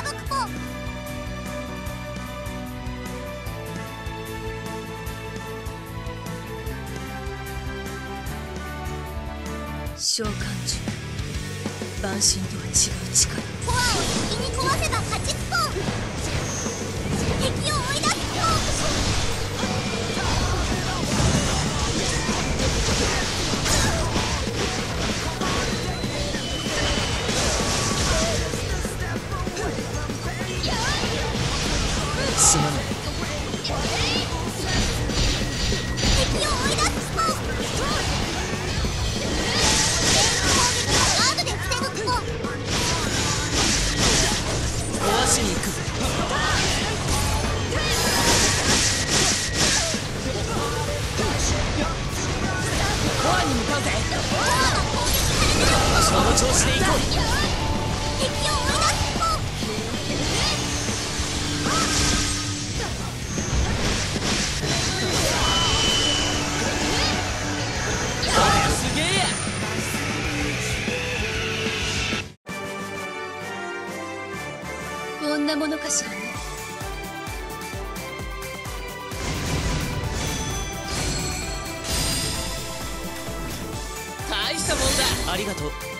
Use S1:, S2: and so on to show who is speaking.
S1: 毒ポ。
S2: 召喚獣、万神とは違う力。
S1: コアを敵に壊せば勝ちスポ。敵を追い出すスポ。
S2: すまない。
S1: 敵を追い出すスポ。ガードで防ぐスポ。
S2: 壊しに行くぜ。コアに向かうぜ。
S1: コアが攻撃されてる。
S2: その調子で行こう。
S1: 敵を追い出すスポ。
S2: すげえや。こんなものかしらね。大したもんだ。ありがとう。